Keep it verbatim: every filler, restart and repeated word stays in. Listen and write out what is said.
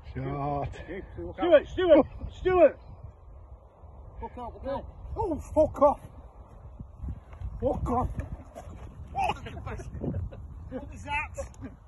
Shot. Stuart, Stuart, Stuart. Look out, look out. Oh, fuck off. Fuck off. What is that?